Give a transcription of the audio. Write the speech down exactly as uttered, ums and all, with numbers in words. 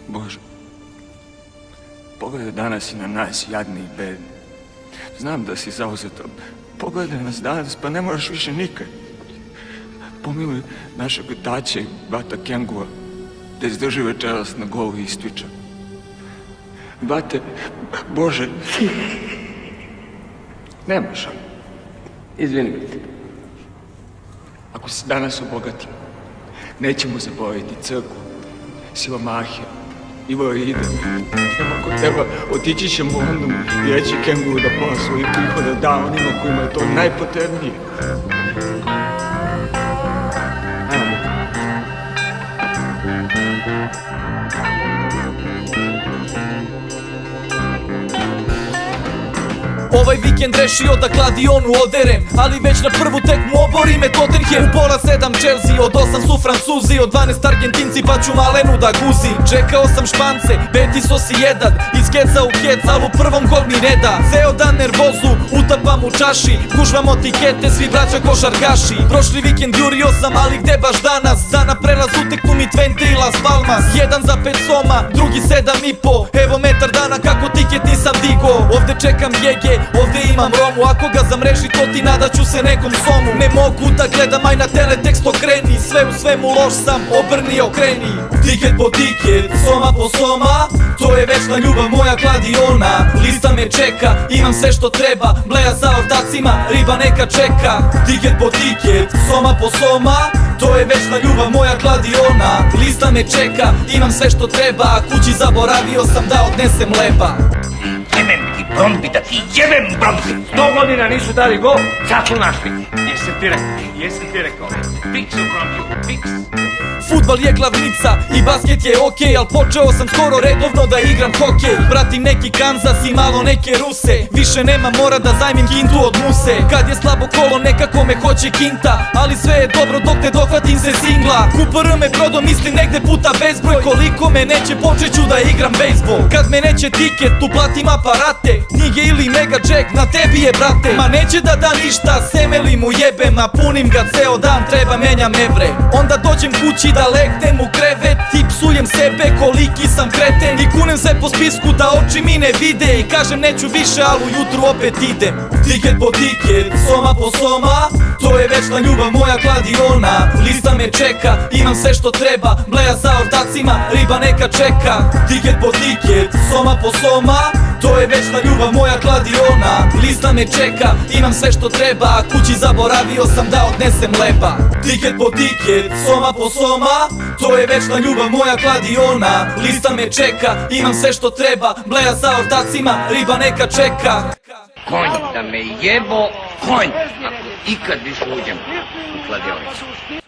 Bože, pogledaj danas i na nas, jadni i bedni. Znam da si zauzet, pogledaj nas danas, pa ne moraš više nikad. Pomiluj našeg taća i bata Kengua da izdrži večeras na golu Istviča. Bate, Bože, nemaš, izvini mi te. Ako se danas obogatimo, nećemo zaboraviti crkvu, siromahe, invalide. Ako treba, otići ćemo u London i reći Kenguru da pola svojih prihoda da onima kojima je to najpotrebnije. Ovaj vikend rešio da kladionu oderem, ali već na prvu tekmu obori me Tottenham. U pola sedam Chelsea, od osam su Francuzi, od dvanaest Argentinci, pa ću Malenu da guzim. Čekao sam Špance, Betiso si jedan, iz keca u kec, al u prvom gol mi ne da. Ceo dan nervozu, utapam u čaši, gužvamo tikete, svi braća košarkaši. Prošli vikend jurio sam, ali gde baš danas? Da na prelaz uteknu mi Twente i Las Palmas. Jedan za pet soma, drugi sedam i po, evo metar dana kako tiket nisam digo. Ovde čekam Jege, ovde imam Romu, ako ga zamreži to ti nadaću se nekom somu. Ne mogu da gledam, aj na teletekst okreni, sve u svemu loš sam, obrni okreni. Tiket po tiket, soma po soma, to je večna ljubav moja kladiona. Lista me čeka, imam sve što treba, bleja sa ortacima, riba neka čeka. Tiket po tiket, soma po soma, to je večna ljubav moja kladiona. Lista me čeka, imam sve što treba, a kući zaboravio sam da odnesem leba. Jebem ti brombi da ti jebem brombi! Sto godina nisu dali gol, sad su našli. Jesam ti rekao, jesam ti rekao. Fiks u brombi, fiks. Futbal je glavnica i basket je okej, al počeo sam skoro redovno da igram hokej. Pratim neki Kansas i malo neke Ruse, više nema mora da zajmim kintu od muse. Kad je slabo kolo nekako me hoće kinta, ali sve je dobro dok ne dohvatim se singla. Q P R me prodo, mislim negde puta bezbroj, koliko me neće počeću da igram bejsbol. Kad me neće tiket, tu platim aparate, knjige ili Mega Jack, na tebi je brate. Ma neće da da ništa, semeli mu jebem, a punim ga ceo dan, treba menjam evre. Onda dođem kući da legnem u krevet i psujem sebe koliki sam kreten. I kunem se po spisku da oči mi ne vide i kažem neću više, al ujutru opet idem. Tiket po tiket, soma po soma, to je večna ljubav moja kladiona. Lista me čeka, imam sve što treba, bleja sa ortacima, riba neka čeka. Tiket po tiket, soma po soma, to je večna ljubav moja kladiona. Lista me čeka, imam sve što treba, a kući zaboravio sam da odnesem leba. Tiket po tiket, soma po soma, to je večna ljubav moja kladiona. Lista me čeka, imam sve što treba, bleja sa ortacima, riba neka čeka. Konj da me jebo, konj! Ako ikad više uđem u kladionicu.